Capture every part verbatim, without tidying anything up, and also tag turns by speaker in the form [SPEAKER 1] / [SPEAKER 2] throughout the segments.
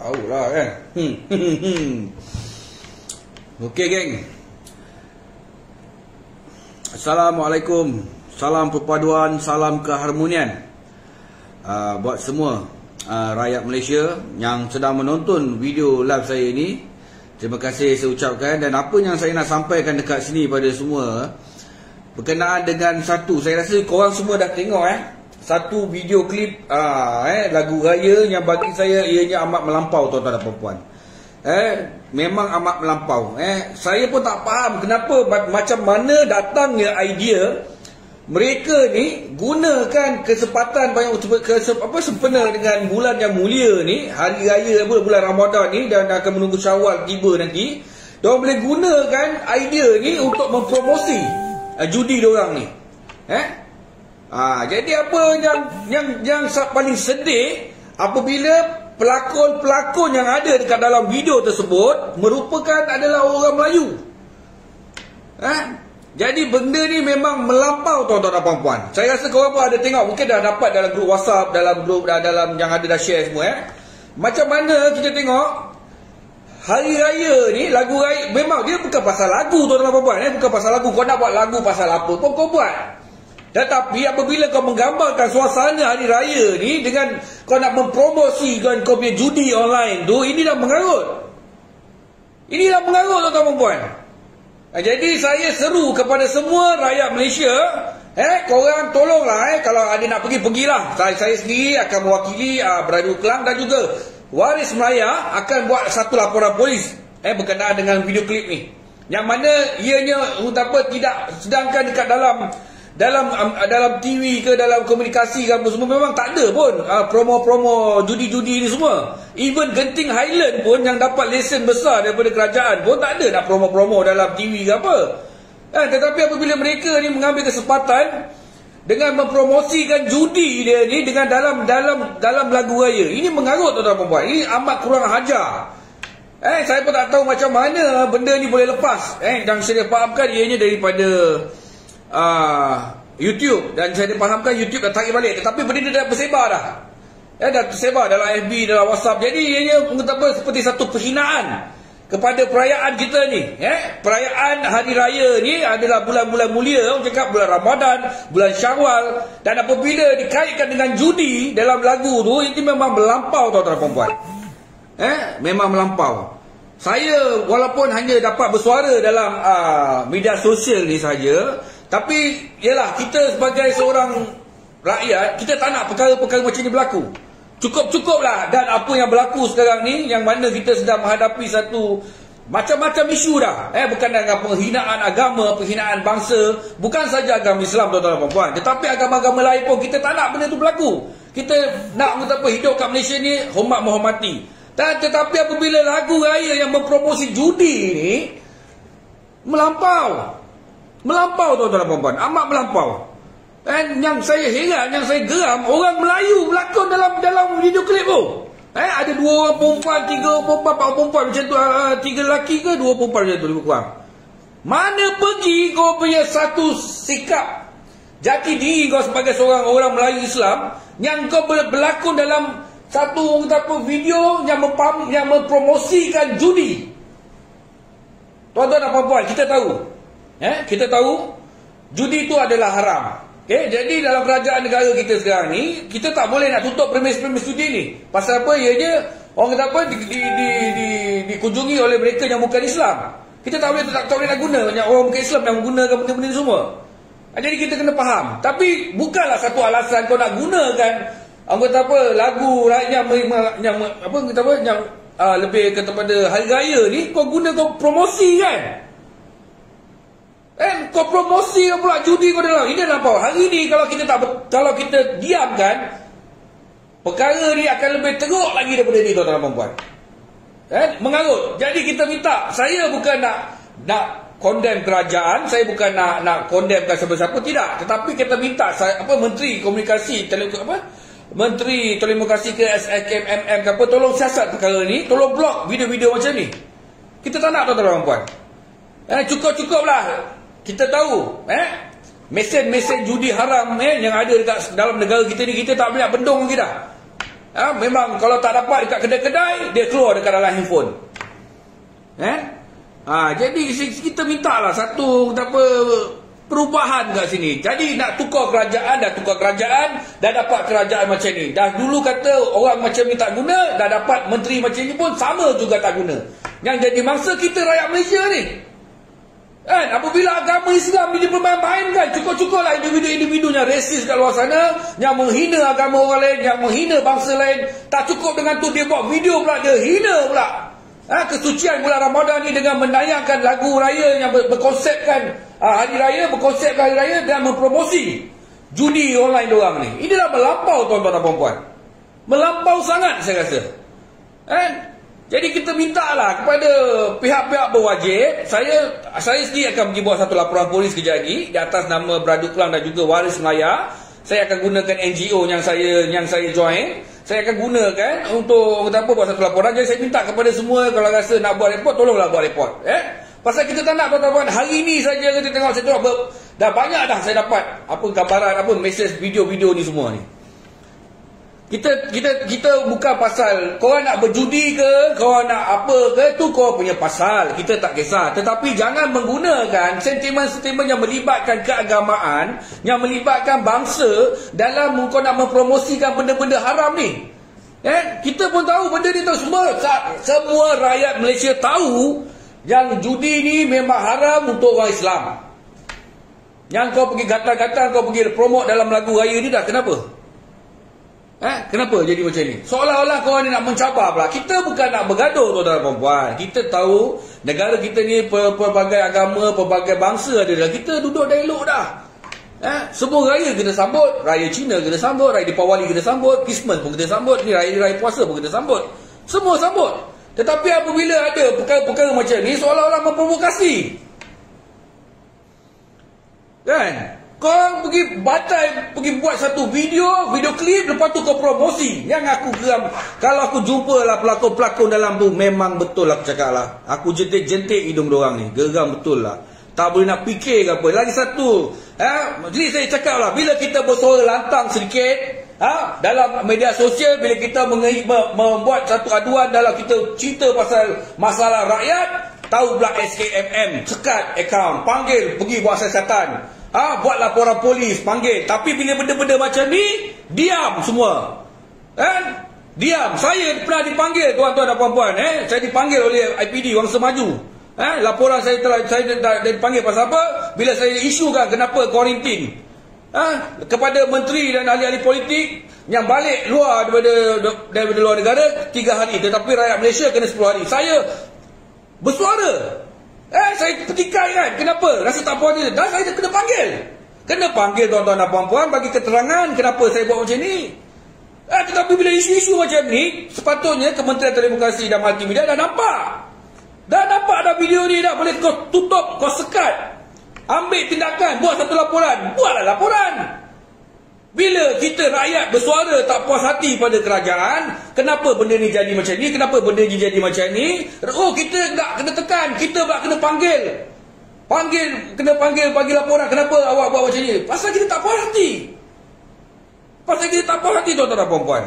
[SPEAKER 1] Tahulah kan. Hmm. Okey geng. Assalamualaikum. Salam perpaduan, salam keharmonian. Uh, buat semua uh, rakyat Malaysia yang sedang menonton video live saya ini, terima kasih saya ucapkan. Dan apa yang saya nak sampaikan dekat sini pada semua berkenaan dengan satu, saya rasa korang semua dah tengok eh satu video klip uh, eh lagu raya yang bagi saya ianya amat melampau, tuan-tuan dan puan-puan. Eh memang amat melampau. Eh saya pun tak faham kenapa, macam mana datangnya idea mereka ni gunakan kesempatan banyak kesep, apa sempena dengan bulan yang mulia ni, hari raya apa, bulan Ramadan ni, dan akan menunggu Syawal tiba nanti. Diorang boleh gunakan idea ni untuk mempromosi uh, judi diorang ni. Eh? Ha, jadi apa yang yang yang paling sedih apabila pelakon-pelakon yang ada dekat dalam video tersebut merupakan adalah orang Melayu. Eh? Jadi benda ni memang melampau, tuan-tuan dan puan-puan. Saya rasa korang pun ada tengok, mungkin dah dapat dalam grup WhatsApp, dalam grup dalam yang ada dah share semua eh. Macam mana kita tengok hari raya ni, lagu raya memang dia bukan pasal lagu, tuan-tuan dan puan-puan eh, bukan pasal lagu. Kau nak buat lagu pasal apa pun kau buat. Tetapi apabila kau menggambarkan suasana hari raya ni dengan kau nak mempromosikan kau punya judi online tu, ini dah mengarut. Ini dah mengarut, tuan-tuan dan puan. Jadi saya seru kepada semua rakyat Malaysia, eh korang tolonglah eh kalau ada nak pergi, pergilah. Saya, saya sendiri akan mewakili uh, Beradu Kelang dan juga Waris Melaya akan buat satu laporan polis eh berkenaan dengan video klip ni. Yang mana ianya apa tidak, sedangkan dekat dalam dalam um, dalam T V ke dalam komunikasi ke apa semua memang tak ada pun uh, promo-promo judi-judi ni semua. Even Genting Highland pun yang dapat lesen besar daripada kerajaan pun tak ada nak promo-promo dalam T V ke apa. Eh, tetapi apabila mereka ni mengambil kesempatan dengan mempromosikan judi dia ni dengan dalam dalam dalam lagu raya, ini mengarut, tuan-tuan dan puan-puan. Ini amat kurang ajar. Eh, saya pun tak tahu macam mana benda ni boleh lepas. Eh, dan saya fahamkan ianya daripada Uh, YouTube, dan saya dipahamkan YouTube dah tarik balik, tetapi benda dia dah bersebar dah. Ya, dah tersebar dalam F B, dalam WhatsApp. Jadi ianya apa, seperti satu penghinaan kepada perayaan kita ni. Ya, perayaan hari raya ni adalah bulan-bulan mulia, orang cakap bulan Ramadan, bulan Syawal, dan apabila dikaitkan dengan judi dalam lagu tu, ini memang melampau, tuan-tuan dan puan-puan. Eh, memang melampau. Saya walaupun hanya dapat bersuara dalam uh, media sosial ni saja, tapi ialah kita sebagai seorang rakyat, kita tak nak perkara-perkara macam ni berlaku. Cukup-cukuplah. Dan apa yang berlaku sekarang ni, yang mana kita sedang menghadapi satu macam-macam isu dah. Eh, bukan dengan penghinaan agama, penghinaan bangsa, bukan saja agama Islam, tuan-tuan dan puan-puan, tetapi agama-agama lain pun kita tak nak benda tu berlaku. Kita nak apa, hidup kat Malaysia ni hormat menghormati. Dan tetapi apabila lagu raya yang mempromosi judi ni melampau. Melampau, tuan-tuan dan puan-puan, amat melampau. Dan yang saya heran, yang saya geram, orang Melayu berlakon dalam dalam video klip tu. Eh, ada dua orang perempuan, tiga orang perempuan, empat orang perempuan macam tu, uh, tiga lelaki ke dua perempuan macam tu, lebih kurang. Mana pergi kau punya satu sikap jati diri kau sebagai seorang orang Melayu Islam yang kau berlakon dalam satu apa video yang mempam, yang mempromosikan judi. Tuan-tuan dan puan-puan, kita tahu Eh, kita tahu judi itu adalah haram. Okay? Jadi dalam kerajaan negara kita sekarang ni, kita tak boleh nak tutup premis-premis judi ni. Pasal apa? Ianya orang kata apa, di, di, di, di, dikunjungi oleh mereka yang bukan Islam. Kita tak boleh tak, tak boleh nak guna banyak orang bukan Islam yang menggunakan benda-benda ni semua. Jadi kita kena faham. Tapi bukanlah satu alasan kau nak gunakan orang kata apa, lagu yang, yang apa kata apa yang uh, lebih kepada hari raya ni, kau guna kau promosi kan. Eh, kau promosi pula judi kau dalam. Ini adalah apa? Hari ni kalau kita tak kalau kita diamkan, perkara ni akan lebih teruk lagi daripada ni, tuan-tuan dan puan-puan. Eh, mengarut. Jadi kita minta, saya bukan nak nak condemn kerajaan, saya bukan nak nak condemnkan siapa-siapa, tidak. Tetapi kita minta saya, apa Menteri Komunikasi Tele apa? Menteri Telekomunikasi ke S K M M M ke apa, tolong siasat perkara ni, tolong blok video-video macam ni. Kita tak nak, tuan-tuan dan puan. Eh, cukup-cukuplah. Kita tahu, eh, mesin-mesin judi haram eh, yang ada dekat dalam negara kita ni, kita tak boleh nak bendung lagi dah. Ha, memang kalau tak dapat dekat kedai-kedai, dia keluar dekat dalam handphone. Eh? Ha, jadi kita minta lah satu apa, perubahan kat sini. Jadi nak tukar kerajaan, dah tukar kerajaan, dah dapat kerajaan macam ni. Dah dulu kata orang macam ni tak guna, dah dapat menteri macam ni pun sama juga tak guna. Yang jadi mangsa kita rakyat Malaysia ni. Kan, apabila agama Islam ni dipermain-mainkan, cukup-cukuplah individu-individu yang resis kat luar sana, yang menghina agama orang lain, yang menghina bangsa lain. Tak cukup dengan tu, dia buat video pula, dia hina pula ha, kesucian bulan Ramadan ni dengan menayangkan lagu raya yang ber berkonsepkan ha, hari raya, berkonsepkan hari raya dan mempromosi judi online diorang ni. Ini dah melampau, tuan-tuan dan puan-puan. Melampau sangat saya rasa. Kan? Jadi kita mintalah kepada pihak-pihak berwajib. Saya saya sendiri akan pergi buat satu laporan polis kejap lagi di atas nama Beradu Kelang dan juga Waris Melaya. Saya akan gunakan N G O yang saya yang saya join. Saya akan gunakan untuk apa buat satu laporan. Jadi saya minta kepada semua kalau rasa nak buat report, tolonglah buat report. Eh? Pasal kita tak nak tuan-tuan, hari ni saja kita tengok saya tengok ber, dah banyak dah saya dapat apa gambaran, apa mesej, video-video ni semua ni. Kita kita kita bukan pasal korang nak berjudi ke, korang nak apa ke, tu korang punya pasal, kita tak kisah. Tetapi jangan menggunakan sentimen-sentimen yang melibatkan keagamaan, yang melibatkan bangsa dalam kau nak mempromosikan benda-benda haram ni. Eh, kita pun tahu benda ni tu semua, semua rakyat Malaysia tahu yang judi ni memang haram untuk orang Islam. Yang kau pergi gatal-gatal, kau pergi promote dalam lagu raya ni dah, kenapa? Eh, kenapa jadi macam ni? Seolah-olah korang ni nak mencabar pula. Kita bukan nak bergaduh, tuan-tuan dan puan-puan. Kita tahu negara kita ni pelbagai agama, pelbagai bangsa ada dah. Kita duduk dah elok dah. Eh, semua raya kita sambut. Raya Cina kita sambut, raya Deepawali kita sambut, Christmas pun kita sambut, ni raya-raya puasa pun kita sambut. Semua sambut. Tetapi apabila ada perkara-perkara macam ni, seolah-olah memprovokasi. Kan? Korang pergi batal, pergi buat satu video, video klip, lepas tu kau promosi. Yang aku geram, kalau aku jumpa lah pelakon-pelakon dalam tu, memang betul lah aku cakap lah. Aku jentik-jentik hidung diorang ni, geram betul lah. Tak boleh nak fikir ke apa. Lagi satu, eh, jadi saya cakap lah, bila kita bersuara lantang sedikit, ha, dalam media sosial, bila kita membuat satu aduan dalam kita cerita pasal masalah rakyat, tahu pula S K M M, sekat akaun, panggil, pergi buat siasatan. Ah, ha, buat laporan polis, panggil. Tapi bila benda-benda macam ni, diam semua. Kan? Diam. Saya pernah dipanggil, tuan-tuan dan puan-puan. Eh? Saya dipanggil oleh I P D Wangsa Maju. Eh? Laporan saya telah, saya dah dipanggil pasal apa? Bila saya isukan kenapa kuarantin. Ha? Kepada menteri dan ahli-ahli politik yang balik luar daripada, daripada luar negara, tiga hari. Tetapi rakyat Malaysia kena sepuluh hari. Saya bersuara. Eh, saya petikai kan. Kenapa? Rasa tak puas dia. Dan saya kena panggil. Kena panggil tuan-tuan dan puan-puan bagi keterangan kenapa saya buat macam ni. Eh, tetapi bila isu-isu macam ni, sepatutnya Kementerian Telekomunikasi dan Multimedia dah nampak. Dah nampak dah video ni dah. Boleh kau tutup, kau sekat. Ambil tindakan, buat satu laporan. Buatlah laporan. Bila kita rakyat bersuara tak puas hati pada kerajaan, kenapa benda ni jadi macam ni, kenapa benda ni jadi macam ni, oh kita tak kena tekan, kita pula kena panggil. Panggil, kena panggil, panggil laporan, kenapa awak buat macam ni? Pasal kita tak puas hati. Pasal kita tak puas hati, tuan-tuan dan puan-puan.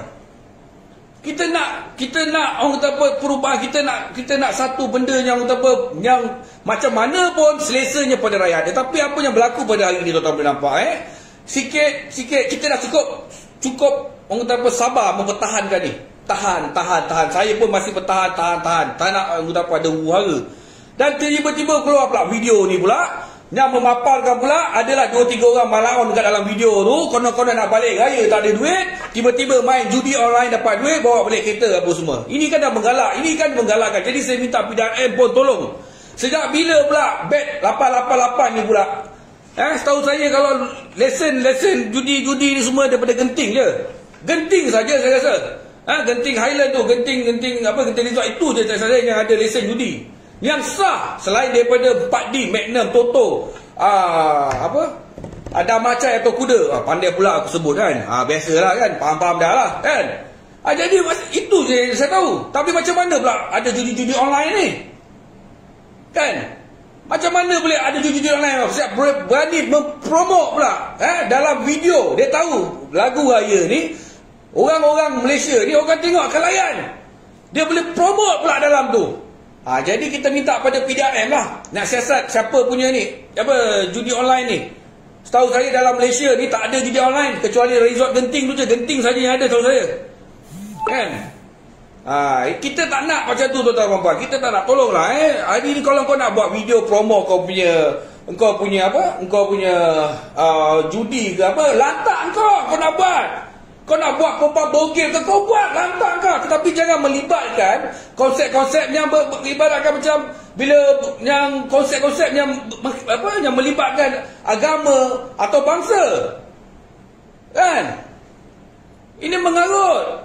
[SPEAKER 1] Kita nak, kita nak orang kata apa, perubahan, kita nak kita nak satu benda yang kata apa, yang macam mana pun selesanya pada rakyat. Tetapi apa yang berlaku pada hari ni, tuan-tuan boleh nampak eh? Sikit, sikit, kita dah cukup, cukup, orang kata apa, sabar mempertahankan ni. Tahan, tahan, tahan. Saya pun masih bertahan, tahan, tahan. Tak nak, orang kata apa, ada huru-hara. Dan tiba-tiba keluar pula video ni pula, yang memaparkan pula, adalah dua tiga orang malaon dekat dalam video tu, konon-konon nak balik raya, tak ada duit, tiba-tiba main judi online dapat duit, bawa balik kereta apa semua. Ini kan dah menggalak, ini kan menggalakkan. Jadi saya minta P D R M pun tolong. Sejak bila pula bet lapan lapan lapan ni pula? Eh, setahu saya kalau lesen-lesen judi-judi ni semua daripada Genting je. Genting saja saya rasa. Ha, Genting Highland tu, Genting-Genting apa, Genting Resort itu je saya yang ada lesen judi. Yang sah selain daripada empat D, Magnum, Toto, ah, apa? Ada macai atau kuda. Ah, pandai pula aku sebut kan. Ah, biasalah kan, faham-faham dah lah kan. Ah, jadi itu je yang saya tahu. Tapi macam mana pula ada judi-judi online ni? Kan? Macam mana boleh ada judi-judi online? Saya berani mempromot pula eh, dalam video. Dia tahu lagu raya ni Orang-orang Malaysia ni orang tengok akan layan. Dia boleh promote pula dalam tu. Ha, jadi kita minta pada P D R M lah nak siasat siapa punya ni, apa, judi online ni. Setahu saya dalam Malaysia ni tak ada judi online kecuali resort Genting tu je. Genting saja yang ada tahu saya. Kan? Ha, kita tak nak macam tu tuan-tuan puan-puan. Kita tak nak, tolonglah eh. Hari ni kalau kau nak buat video promo kau punya, engkau punya apa? Engkau punya uh, judi ke apa? Lantak kau, kau nak buat. Kau nak buat perempuan bogel ke, kau buat, lantak kau. Tetapi jangan melibatkan konsep-konsep yang ber, ibaratkan macam bila yang konsep-konsep yang apa, yang melibatkan agama atau bangsa. Kan? Ini mengarut.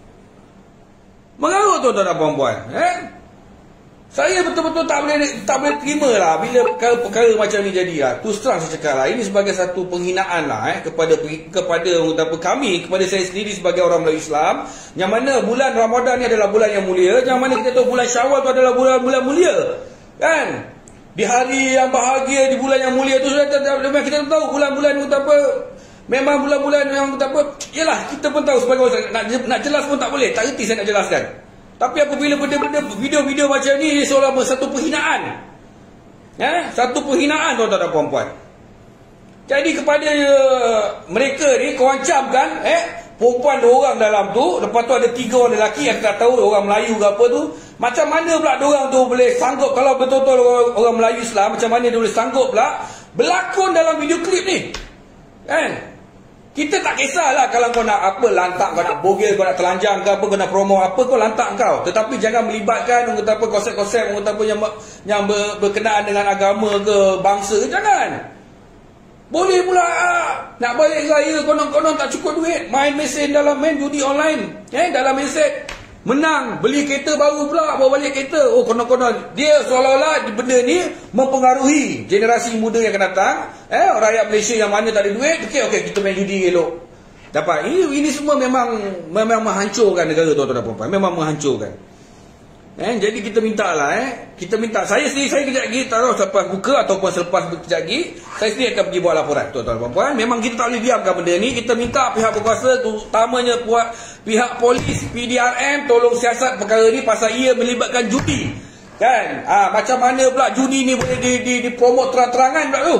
[SPEAKER 1] Mengarut tuan-tuan dan puan-puan, eh? Saya betul-betul tak boleh tak boleh terima lah bila perkara-perkara macam ni jadi lah. Terus terang saya cakap lah, ini sebagai satu penghinaan lah eh, kepada kepada apa, kami, kepada saya sendiri sebagai orang Melayu Islam, yang mana bulan Ramadan ni adalah bulan yang mulia, yang mana kita tahu bulan Syawal tu adalah bulan-bulan mulia, kan? Di hari yang bahagia, di bulan yang mulia tu sudah kita tahu bulan-bulan tu apa, memang bulan-bulan yang apa, yalah kita pun tahu sebagai orang nak, nak jelas pun tak boleh, tak reti saya nak jelaskan. Tapi apabila benda-benda video-video macam ni seolah satu penghinaan, eh, satu penghinaan tuan-tuan dan puan-puan. Jadi kepada uh, mereka ni kau ancamkan eh perempuan dua orang dalam tu, lepas tu ada tiga orang lelaki yang tak tahu orang Melayu ke apa tu. Macam mana pula dia orang tu boleh sanggup, kalau betul-betul orang, orang Melayu Islam, macam mana dia boleh sanggup pula berlakon dalam video klip ni? Kan? Kita tak kisahlah kalau kau nak apa, lantak, kau nak bogel, kau nak telanjang ke apa, kau nak promo apa, kau lantak kau. Tetapi jangan melibatkan orang kata apa konsep-konsep orang kata apa yang yang ber, berkenaan dengan agama ke bangsa. Jangan. Boleh pula nak balik raya konon-konon tak cukup duit, main mesin dalam main judi online, eh, dalam mesin menang, beli kereta baru pula, bawa balik kereta. Oh, konon-konon dia seolah-olah benda ni mempengaruhi generasi muda yang akan datang, eh, rakyat Malaysia yang mana tak ada duit. Okey, okey, kita main judi elok. Dapat. Ini ini semua memang memang menghancurkan negara tuan-tuan dan puan-puan. Memang menghancurkan. Eh, jadi kita minta lah eh. Kita minta, saya sendiri, saya kejap lagi taruh selepas buka ataupun selepas kejap lagi, saya sendiri akan pergi buat laporan tuan-tuan dan puan-puan. Memang kita tak boleh diamkan benda ni. Kita minta pihak berkuasa, terutamanya buat pihak polis, P D R M, tolong siasat perkara ni pasal ia melibatkan judi. Kan? Ah, macam mana pula judi ni boleh di, di, dipromot terang-terangan pula tu?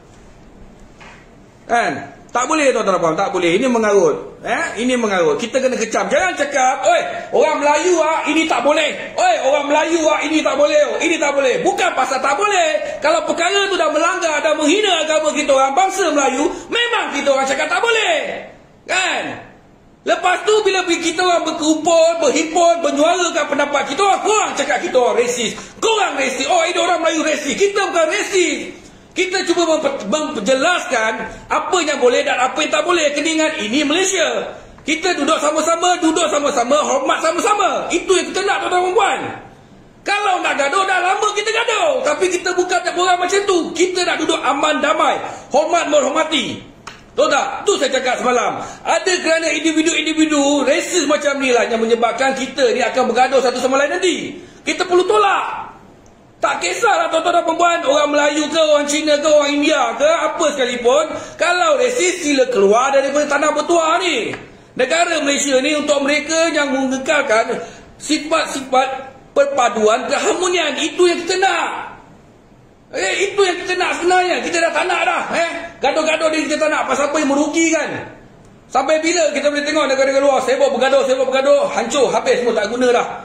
[SPEAKER 1] Kan? Tak boleh tuan-tuan dan puan, tak boleh. Ini mengarut. Eh, ini mengarut. Kita kena kecam. Jangan cakap, "Oi, orang Melayu ah ini tak boleh. Oi, orang Melayu ah ini tak boleh. Oh, ini tak boleh." Bukan pasal tak boleh. Kalau perkara tu dah melanggar, dah menghina agama kita orang bangsa Melayu, memang kita orang cakap tak boleh. Kan? Lepas tu bila kita orang berkumpul, berhimpun, menyuarakan pendapat kita orang, korang cakap kita orang resis. Korang resis. Oh, ini orang Melayu resis. Kita bukan resis. Kita cuba memperjelaskan apa yang boleh dan apa yang tak boleh. Kena ingat, ini Malaysia. Kita duduk sama-sama, duduk sama-sama, hormat sama-sama. Itu yang kita nak tuan-tuan dan puan. Kalau nak gaduh, dah lama kita gaduh. Tapi kita bukan orang macam tu. Kita nak duduk aman, damai, hormat menghormati. Tahu tak? Tu saya cakap semalam. Ada kerana individu-individu resis macam ni lah yang menyebabkan kita ni akan bergaduh satu sama lain nanti. Kita perlu tolak. Tak kisahlah tuan-tuan dan perempuan, orang Melayu ke, orang Cina ke, orang India ke, apa sekalipun. Kalau resis, sila keluar daripada tanah bertuah ni. Negara Malaysia ni untuk mereka yang mengekalkan sifat-sifat perpaduan keharmonian. Itu yang kita nak. Eh, itu yang kita nak sebenarnya. Kita dah tak nak dah. Eh? Gaduh-gaduh ni kita tak nak. Pasal apa yang merugikan? Sampai bila kita boleh tengok negara-negara luar sibuk bergaduh, sibuk bergaduh, hancur, habis semua, tak guna dah.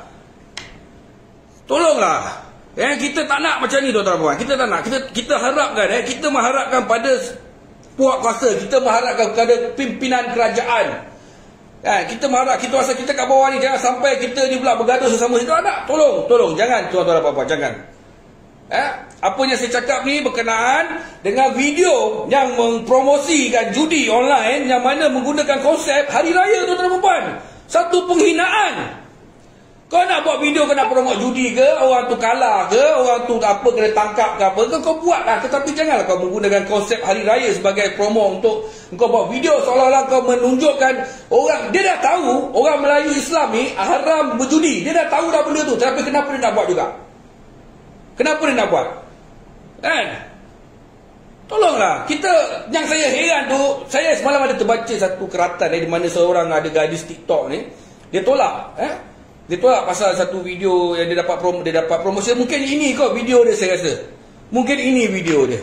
[SPEAKER 1] Tolonglah. Eh, kita tak nak macam ni tuan-tuan dan puan. Kita tak nak. Kita kita harapkan eh, kita mengharapkan pada puak kuasa, kita mengharapkan kepada pimpinan kerajaan. Eh, kita mengharap, kita rasa kita kat bawah ni jangan sampai kita ni pula bergaduh sesama kita. Tak nak. Tolong, tolong jangan tuan-tuan dan puan, jangan. Eh, apa yang saya cakap ni berkenaan dengan video yang mempromosikan judi online yang mana menggunakan konsep hari raya tuan-tuan dan puan. Satu penghinaan. Kau nak buat video, kau nak promote judi ke, orang tu kalah ke, orang tu apa kena tangkap ke apa ke, kau buat lah. Tetapi janganlah kau menggunakan konsep hari raya sebagai promo untuk kau buat video seolah-olah kau menunjukkan orang. Dia dah tahu orang Melayu Islam ni haram berjudi. Dia dah tahu dah benda tu. Tapi kenapa dia nak buat juga? Kenapa dia nak buat? Kan? Tolonglah. Kita, yang saya heran tu, saya semalam ada terbaca satu keratan eh, di mana seorang ada gadis TikTok ni, dia tolak, eh? Dia tolak pasal satu video yang dia dapat prom, dia dapat promosi. Mungkin ini kau video dia, saya rasa. Mungkin ini video dia.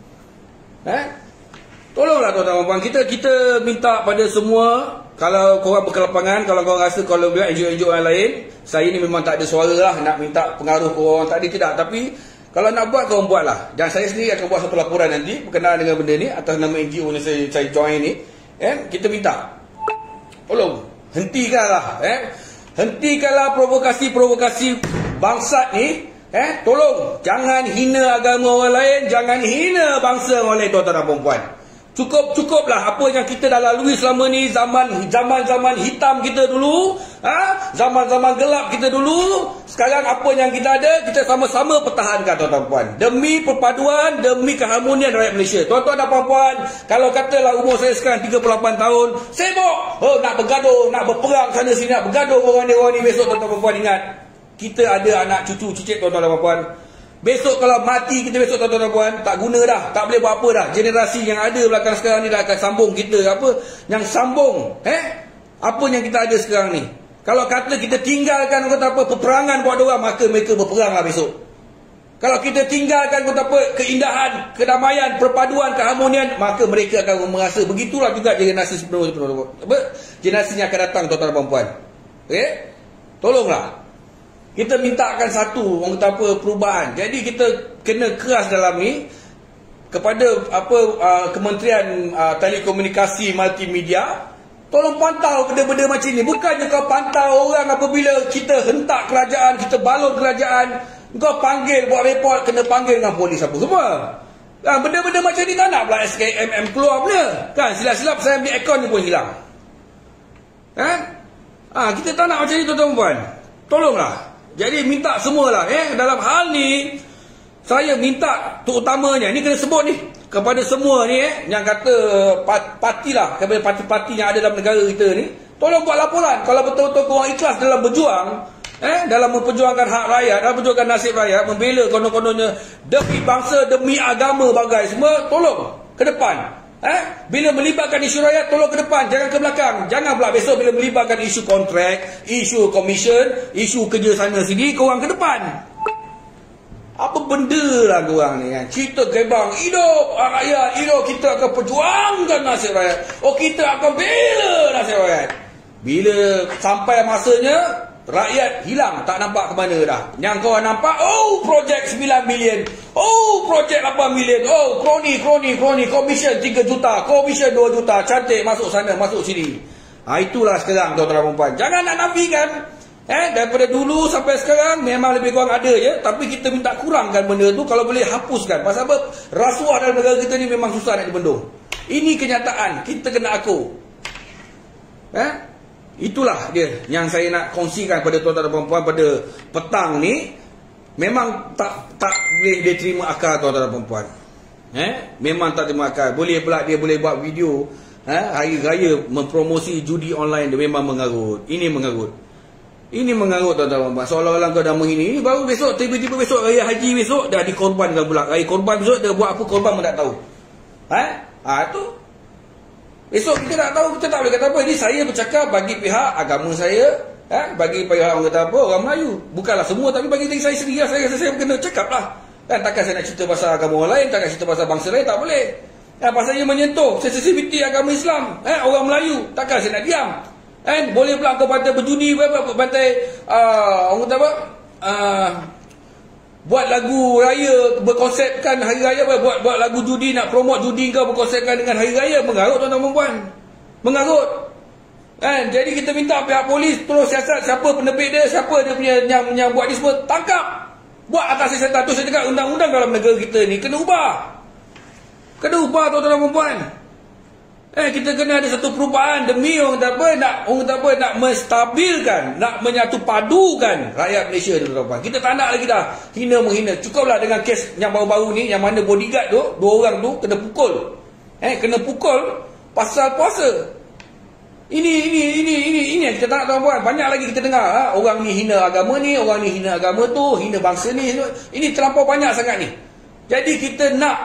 [SPEAKER 1] Eh? Tolonglah tuan-tuan puan, kita kita minta pada semua, kalau korang berkelapangan, kalau korang rasa kalau biar N G O-N G O yang lain, saya ni memang tak ada suara lah nak minta pengaruh ke orang tadi, tidak. Tapi kalau nak buat, korang buatlah. Dan saya sendiri akan buat satu laporan nanti berkenaan dengan benda ni atas nama N G O ni saya, saya join ni. Eh? Kita minta, tolong hentikanlah, eh? Hentikanlah provokasi-provokasi bangsat ni. Eh, tolong jangan hina agama orang lain, jangan hina bangsa orang lain, tuan-tuan dan puan-puan. Cukup-cukuplah apa yang kita dah lalui selama ni, zaman zaman-zaman hitam kita dulu, ha? Zaman-zaman gelap kita dulu. Sekarang apa yang kita ada, kita sama-sama pertahankan, tuan-tuan dan puan. Demi perpaduan, demi keharmonian rakyat Malaysia. Tuan-tuan dan puan-puan, kalau katalah umur saya sekarang tiga puluh lapan tahun, sibuk, oh, nak bergaduh, nak berperang sana sini, nak bergaduh orang ni orang ni, besok tuan-tuan dan puan-puan ingat, kita ada anak cucu cicit, tuan-tuan dan puan-puan. Besok kalau mati kita besok, tuan-tuan dan puan, tak guna dah, tak boleh buat apa dah. Generasi yang ada belakang sekarang ni dah akan sambung kita apa? Yang sambung, eh? Apa yang kita ada sekarang ni. Kalau kata kita tinggalkan kata apa peperangan buat orang, maka mereka berperanglah besok. Kalau kita tinggalkan kata apa keindahan, kedamaian, perpaduan, keharmonian, maka mereka akan merasa. Begitulah juga generasi sebelum apa? Generasi yang akan datang, tuan-tuan dan puan. Okey? Tolonglah. Kita mintakan satu, orang kata apa, perubahan. Jadi kita kena keras dalam ni kepada apa uh, Kementerian uh, Telekomunikasi Multimedia, tolong pantau benda-benda macam ni. Bukannya kau pantau orang apabila kita hentak kerajaan, kita balon kerajaan, kau panggil buat report, kena panggil dengan polis apa semua. Ha, benda-benda macam ni tak nak pula S K M M keluar pula. Kan silap-silap saya ambil akaun ni pun hilang. Kan? Ha, kita tak nak macam ni, tuan-tuan puan. Tolonglah. Jadi minta semualah, eh, dalam hal ni saya minta terutamanya, ni kena sebut ni kepada semua ni, eh, yang kata parti lah, kepada parti-parti yang ada dalam negara kita ni, tolong buat laporan. Kalau betul-betul korang ikhlas dalam berjuang, eh, dalam memperjuangkan hak rakyat, dalam memperjuangkan nasib rakyat, membela konon-kononnya demi bangsa, demi agama bagai semua, tolong ke depan. Eh, bila melibatkan isu rakyat, tolong ke depan, jangan ke belakang. Jangan pula besok bila melibatkan isu kontrak, isu komisen, isu kerja sana sini, korang ke depan. Apa benda lah korang ni kan? Cerita gebang, hidup rakyat, hidup, kita akan perjuangkan nasib rakyat. Oh, kita akan bela nasib rakyat. Bila sampai masanya, rakyat hilang, tak nampak ke mana dah. Yang kau nampak, oh, projek sembilan bilion, oh, projek lapan bilion, oh, kroni, kroni, kroni, komisen tiga juta, komisen dua juta, cantik, masuk sana, masuk sini. Ha, itulah sekarang, tuan-tuan dan puan. Jangan nak nafikan, eh, daripada dulu sampai sekarang, memang lebih kurang ada je, tapi kita minta kurangkan benda tu, kalau boleh hapuskan. Pasal apa? Rasuah dalam negara kita ni memang susah nak dibendung. Ini kenyataan, kita kena aku. Eh? Itulah dia yang saya nak kongsikan pada tuan-tuan dan puan-puan pada petang ni. Memang tak tak boleh dia terima akal, tuan-tuan dan puan-puan. Eh, memang tak terima akal. Boleh pula dia boleh buat video, eh, hari raya mempromosi judi online, dia memang mengarut. Ini mengarut. Ini mengarut, tuan-tuan dan puan-puan. Seolah-olah kau dah menghina. Ini baru besok, tiba-tiba besok raya haji besok dah dikorbankan pula. Raya korban besok dia buat apa korban pun tak tahu. Eh? Ah tu. Besok kita tak tahu, kita tak boleh kata apa. Ini saya bercakap bagi pihak agama saya, eh, bagi pihak orang kata apa, orang Melayu. Bukanlah semua, tapi bagi diri saya sendiri, saya rasa saya kena cakap lah. Kan, takkan saya nak cerita pasal agama orang lain, takkan cerita pasal bangsa lain, tak boleh. Eh, pasal ia menyentuh sensitiviti agama Islam, eh, orang Melayu, takkan saya nak diam. Eh, boleh pula kau pantai berjudi, pantai, uh, orang kata apa, uh, buat lagu raya berkonsepkan hari raya, buat buat lagu judi, nak promote judi kau berkonsepkan dengan hari raya. Mengarut, tuan-tuan dan puan. Mengarut. Kan? Jadi kita minta pihak polis tolong siasat siapa penerbit dia, siapa dia punya yang, yang buat ni semua, tangkap. Buat atas siasat tu. Saya cakap undang-undang dalam negara kita ni kena ubah. Kena ubah, tuan-tuan dan puan. Eh, kita kena ada satu perubahan demi orang kata apa, nak orang kata apa, nak menstabilkan, nak menyatu padukan rakyat Malaysia ni, tuan-tuan. Kita tak nak lagi dah hina menghina. Cukuplah dengan kes yang baru-baru ni, yang mana bodyguard tu, dua orang tu kena pukul. Eh, kena pukul pasal puasa. Ini ini ini ini ini yang kita tak nak, tuan-tuan. Banyak lagi kita dengar, ha? Orang ni hina agama ni, orang ni hina agama tu, hina bangsa ni. Ini terlampau banyak sangat ni. Jadi kita nak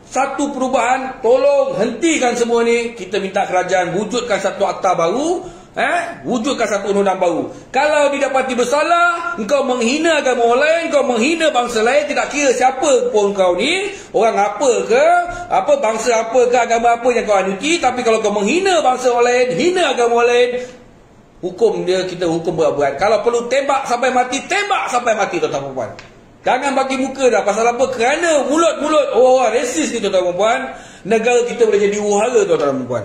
[SPEAKER 1] satu perubahan, tolong hentikan semua ni. Kita minta kerajaan wujudkan satu akta baru, eh, wujudkan satu undang-undang baru. Kalau didapati bersalah, engkau menghina agama orang lain, engkau menghina bangsa lain, tidak kira siapa pun kau ni, orang apa ke, apa bangsa apa ke, agama apa yang kau anuti, tapi kalau kau menghina bangsa orang lain, hina agama orang lain, hukum dia, kita hukum berat-berat. Kalau perlu tembak sampai mati, tembak sampai mati, tuan-tuan dan puan. Jangan bagi muka dah. Pasal apa? Kerana mulut-mulut orang-orang resis ni, tuan-tuan dan puan, negara kita boleh jadi huru-hara, tuan-tuan dan puan.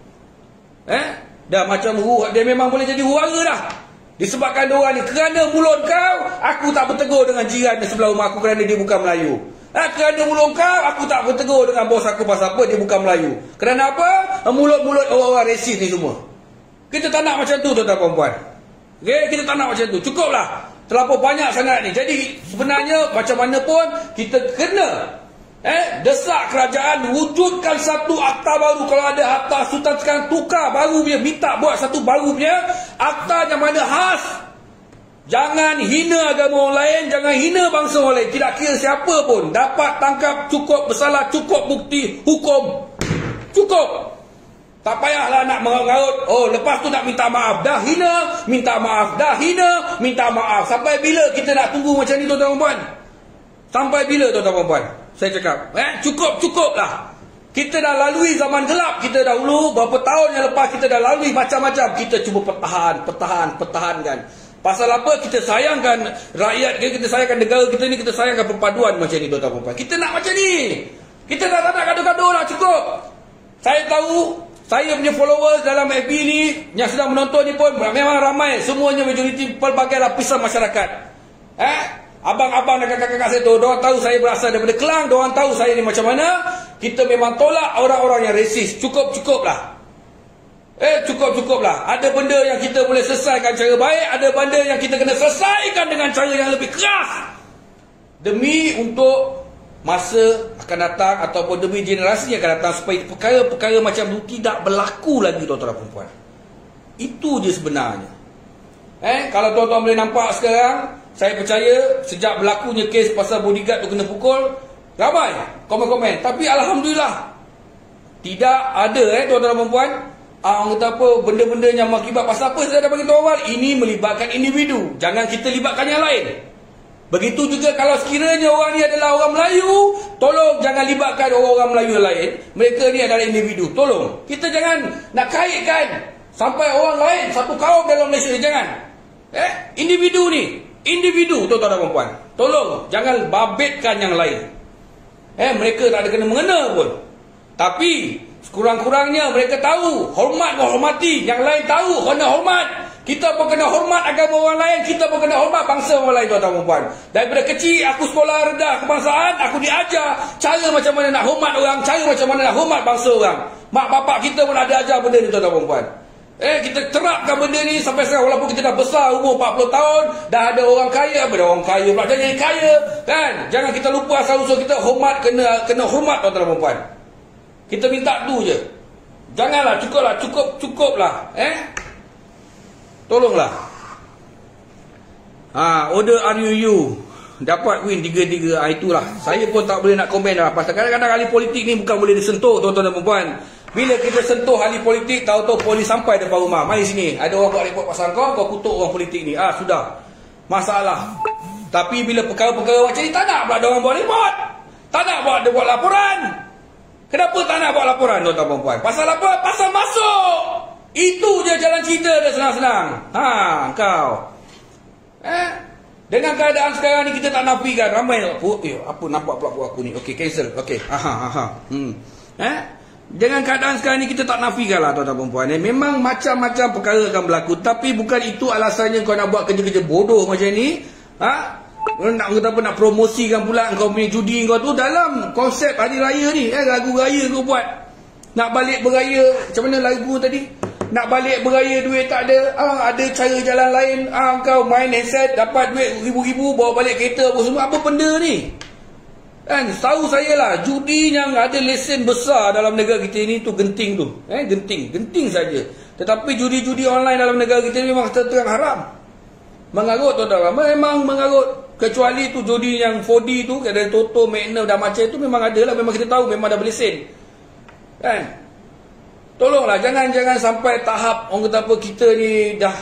[SPEAKER 1] Eh? Dah macam huru, dia memang boleh jadi huru-hara dah. Disebabkan orang ni, kerana mulut kau, aku tak bertegur dengan jiran di sebelah rumah aku kerana dia bukan Melayu. Eh, kerana mulut kau, aku tak bertegur dengan bos aku pasal apa, dia bukan Melayu. Kerana apa? Mulut-mulut orang-orang resis ni semua. Kita tak nak macam tu, tuan-tuan dan puan. Okay? Kita tak nak macam tu. Cukuplah. Terlalu banyak sangat ni. Jadi sebenarnya macam mana pun kita kena eh, desak kerajaan wujudkan satu akta baru. Kalau ada akta sultan sekarang, tukar baru punya, minta buat satu baru punya akta yang mana khas. Jangan hina agama orang lain, jangan hina bangsa orang lain. Tidak kira siapa pun, dapat tangkap, cukup bersalah, cukup bukti, hukum, cukup. Tak payahlah nak mengarut. Oh, lepas tu nak minta maaf. Dah hina, minta maaf. Dah hina, minta maaf. Sampai bila kita nak tunggu macam ni, tuan-tuan dan puan? Sampai bila, tuan-tuan dan puan? Saya cakap, eh, cukup, cukup lah. Kita dah lalui zaman gelap. Kita dahulu, berapa tahun yang lepas, kita dah lalui macam-macam. Kita cuba pertahan, pertahan, pertahankan. Pasal apa? Kita sayangkan rakyat kita, kita sayangkan negara kita ni, kita sayangkan perpaduan macam ni, tuan-tuan dan puan. Kita nak macam ni. Kita dah tak nak gaduh-gaduh lah, cukup. Saya tahu, saya punya followers dalam F B ni yang sedang menonton ni pun memang ramai, semuanya majoriti pelbagai lapisan masyarakat. Eh, abang-abang dan kakak-kakak saya tu, diorang tahu saya berasal daripada Kelang, diorang tahu saya ni macam mana. Kita memang tolak orang-orang yang resis. Cukup-cukuplah. Eh, cukup-cukuplah. Ada benda yang kita boleh selesaikan cara baik, ada benda yang kita kena selesaikan dengan cara yang lebih keras. Demi untuk masa akan datang ataupun demi generasi yang akan datang, supaya perkara-perkara macam itu tidak berlaku lagi, tuan-tuan dan puan. Itu je sebenarnya. Eh, kalau tuan-tuan boleh nampak sekarang, saya percaya sejak berlakunya kes pasal bodyguard tu kena pukul, ramai komen-komen. Tapi alhamdulillah tidak ada, eh tuan-tuan dan puan, ah, orang kata apa, benda-benda yang mengakibat. Pasal apa saya dah bagi tahu awal, ini melibatkan individu, jangan kita libatkan yang lain. Begitu juga kalau sekiranya orang ni adalah orang Melayu, tolong jangan libatkan orang-orang Melayu lain. Mereka ni adalah individu. Tolong. Kita jangan nak kaitkan sampai orang lain, satu kaum dalam Malaysia. Jangan. Eh, individu ni. Individu, tuan-tuan dan puan. Tolong, jangan babitkan yang lain. Eh, mereka tak ada kena mengena pun. Tapi, sekurang-kurangnya mereka tahu. Hormat menghormati. Yang lain tahu, kena hormat. Kita pun kena hormat agama orang lain, kita pun kena hormat bangsa orang lain, tuan-tuan dan puan. Daripada kecil aku sekolah rendah kebangsaan, aku diajar cara macam mana nak hormat orang, cara macam mana nak hormat bangsa orang. Mak bapak kita pun ada ajar benda ni, tuan-tuan dan puan. Eh, kita terapkan benda ni sampai sekarang, walaupun kita dah besar, umur empat puluh tahun, dah ada orang kaya, apa dah orang kaya pula, dah jadi kaya, kan? Jangan kita lupa asal-usul kita, hormat, kena kena hormat, tuan-tuan dan puan. Kita minta tu je. Janganlah, cukuplah, cukup, cukuplah, eh? Tolonglah. Ha, order R U U dapat win tiga tiga. Ha, itulah. Saya pun tak boleh nak komen dah. Pasal kadang-kadang ahli politik ni bukan boleh disentuh, tuan-tuan dan puan. Bila kita sentuh ahli politik, tahu-tahu polis sampai depan rumah. Mari sini. Ada orang buat report pasal kau, kau kutuk orang politik ni. Ah, sudah. Masalah. Tapi bila perkara-perkara macam ni, tak nak pula ada orang buat report. Tak nak buat dia buat laporan. Kenapa tak nak buat laporan, tuan-tuan dan puan? Pasal apa? Pasal masuk. Itu je jalan cerita dia, senang-senang. Ha, kau. Eh? Dengan keadaan sekarang ni kita tak nafikan ramai apa, eh, apa nampak pula aku ni. Okey, cancel. Okey. Aha, aha. Hmm. Eh? Dengan keadaan sekarang ni kita tak nafikan lah, tuan-tuan dan puan. Eh? Memang macam-macam perkara akan berlaku, tapi bukan itu alasannya kau nak buat kerja-kerja bodoh macam ni. Ha? Nak kata apa, nak promosikan pula kau punya judi kau tu dalam konsep hari raya ni. Eh, lagu raya kau buat. Nak balik beraya, macam mana lagu tadi? Nak balik beraya duit tak ada, ah, ada cara jalan lain. Ah, kau main handset dapat duit ribu-ribu, bawa balik kereta apa semua. Apa benda ni? Kan, tahu saya lah, judi yang ada lesen besar dalam negara kita ini tu genting tu. Eh, genting, genting saja. Tetapi judi-judi online dalam negara kita ni memang terang haram. Mengarut, tuan-tuan, memang mengarut. Kecuali tu jodi yang four D tu, ada Toto, Magnum dan macam itu memang ada lah, memang kita tahu, memang dah boleh sen. Kan? Tolonglah jangan jangan sampai tahap orang kata apa, kita ni dah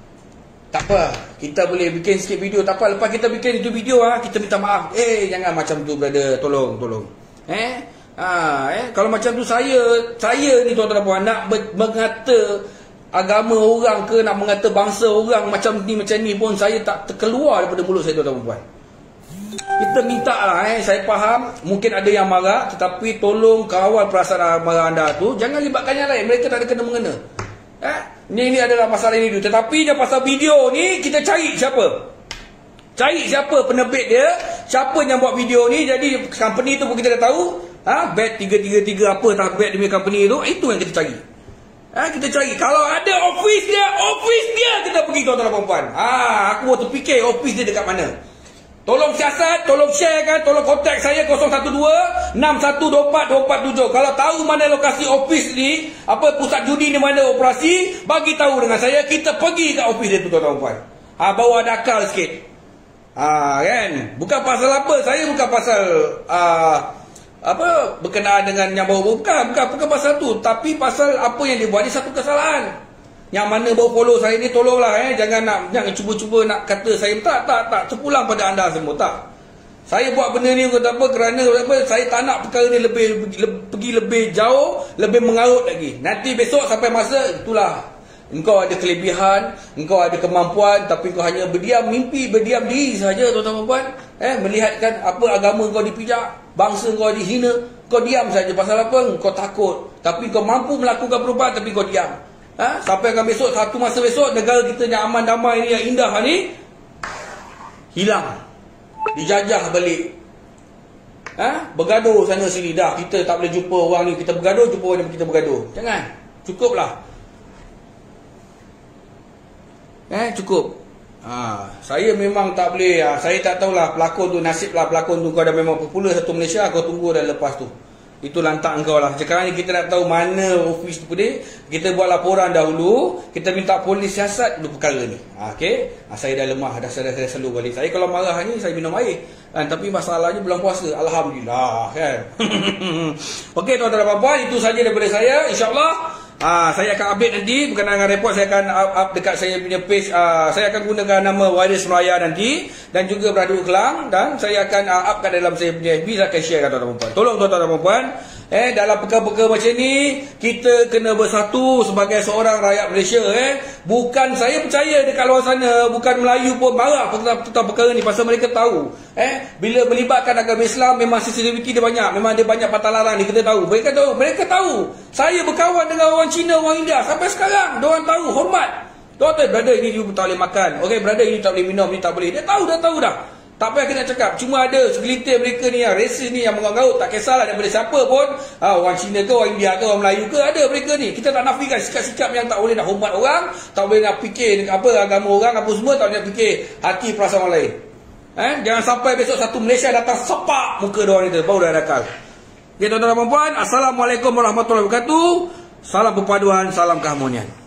[SPEAKER 1] tak apa, kita boleh bikin sikit video, tak apa, lepas kita bikin itu video ah, kita minta maaf. Eh jangan macam tu brother, tolong tolong. Eh ha, eh kalau macam tu saya saya ni tuan-tuan dan puan nak mengata agama orang ke nak mengata bangsa orang macam ni macam ni pun saya tak terkeluar daripada mulut saya, tuan-tuan dan puan. Kita minta lah, eh, saya faham mungkin ada yang marah, tetapi tolong kawal perasaan marah anda tu, jangan libatkan yang lain, mereka tak ada kena-mengena. Eh, ni, ni adalah masalah ini dulu. Tetapi dia pasal video ni, kita cari siapa, cari siapa penerbit dia, siapa yang buat video ni. Jadi company tu pun kita dah tahu, ha, bet tiga tiga tiga apa tak bet demi company tu, itu yang kita cari. Ha, kita cari, kalau ada office dia, office dia kita pergi, tuan-tuan dan puan. Ha, aku waktu fikir office dia dekat mana. Tolong siasat, tolong share kan, tolong kontak saya kosong satu dua enam satu dua empat dua empat tujuh. Kalau tahu mana lokasi office ni, apa pusat judi ni mana operasi, bagi tahu dengan saya, kita pergi ke office dia tu, tuan-tuan dan puan. Ha, bawa ada akal sikit. Ha, kan? Bukan pasal apa, saya bukan pasal uh, apa berkenaan dengan yang bawa, bukan, bukan, bukan pasal tu, tapi pasal apa yang dia buat ni satu kesalahan. Yang mana baru follow saya ni, tolonglah eh, jangan nak jangan cuba-cuba nak kata saya tak tak tak terpulang pada anda semua, tak. Saya buat benda ni kata apa kerana apa, saya tak nak perkara ni lebih, lebih pergi lebih jauh, lebih mengarut lagi. Nanti besok sampai masa itulah engkau ada kelebihan, engkau ada kemampuan, tapi kau hanya berdiam mimpi, berdiam diri saja, tuan-tuan dan puan. Eh, melihatkan apa agama kau dipijak, bangsa kau dihina, kau diam saja. Pasal apa? Kau takut. Tapi kau mampu melakukan perubahan, tapi kau diam. Ha? Sampai kan besok, satu masa besok, negara kita yang aman damai ni, yang indah ni hilang, dijajah balik. Ha? Bergaduh sana sini, dah kita tak boleh jumpa orang ni, kita bergaduh, jumpa orang ni kita bergaduh. Jangan, cukuplah. Eh, cukup. Ha, saya memang tak boleh, ha, saya tak tahulah pelakon tu, nasiblah pelakon tu, kau dah memang popular satu Malaysia, kau tunggu dah lepas tu. Itu lantak engkau lah. Sekarang ni kita nak tahu mana ofis tu ni. Kita buat laporan dahulu. Kita minta polis siasat dulu perkara ni. Ha, okay? Ha, saya dah lemah. Dah saya, saya selalu balik. Saya kalau marah ni, saya minum air. Ha, tapi masalahnya bulan puasa. Alhamdulillah. Kan? Okey, tuan-tuan dan puan. Itu saja daripada saya. InsyaAllah. Ah, saya akan update nanti berkenaan dengan report. Saya akan up, up dekat saya punya page. Ah, saya akan gunakan nama Waris Melaya nanti, dan juga Beradik Kelang, dan saya akan uh, upkan dalam saya punya F B. Saya akan share kat tuan-tuan dan puan. Tolong tuan-tuan dan puan, eh dalam perkara-perkara macam ni kita kena bersatu sebagai seorang rakyat Malaysia. Eh bukan, saya percaya dekat luar sana bukan Melayu pun marah tentang, tentang perkara ni, pasal mereka tahu eh bila melibatkan agama Islam memang sensitivity dia banyak, memang dia banyak patah larang ni, kita tahu. Mereka tahu, mereka tahu. Saya berkawan dengan orang Cina, orang India sampai sekarang, dia orang tahu, hormat. Tuan-tuan, brother ini you tak boleh makan. Okey, brother ini tak boleh minum, ni tak boleh. Dia tahu, dah tahu dah. Tak payah kita cakap. Cuma ada segelintir mereka ni yang resis ni, yang mengaut-ngaut, tak kisahlah daripada siapa pun. Ha, orang Cina ke, orang India ke, orang Melayu ke, ada mereka ni. Kita tak nafikan sikap-sikap yang tak boleh nak hormat orang, tak boleh nak fikir apa agama orang, apa semua, tak boleh nak fikir hati perasaan orang lain. Eh, jangan sampai besok satu Malaysia datang sepak muka dia orang itu, baru dah ada akal. Okay, tuan-tuan dan puan, Assalamualaikum warahmatullahi wabarakatuh. Salam perpaduan, salam keharmonian.